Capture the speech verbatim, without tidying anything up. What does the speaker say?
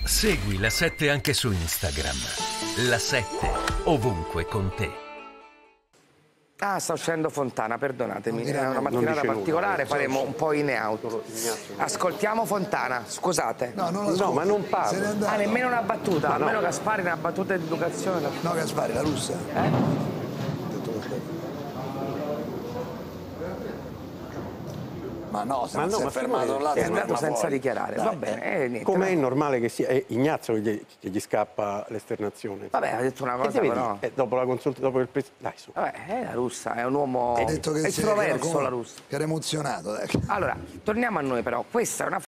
Segui La sette anche su Instagram. La sette, ovunque con te. Ah, sta uscendo Fontana, perdonatemi, Non è una mattinata particolare, nulla, faremo un po' in e out. Ascoltiamo Fontana, scusate. No, non No, ma non Se n'è parla. andato. Ah, nemmeno una battuta, no. almeno Gaspari una battuta di educazione. No, Gaspari, la russa. Eh? Ma no, se Ma non no, si è ma fermato figurati, là, È si andato ferma senza fuori. dichiarare, Dai, va bene, eh, niente. Com'è no. normale che sia? È Ignazio che gli, che gli scappa l'esternazione. Vabbè, ha detto una Che cosa deve però. dire? Eh, dopo la consulta, dopo il pres- Dai, su. Vabbè, è la russa, è un uomo Ha detto che, si- che era estroverso com- la russa. che era emozionato. Dai. Allora, torniamo a noi però, questa è una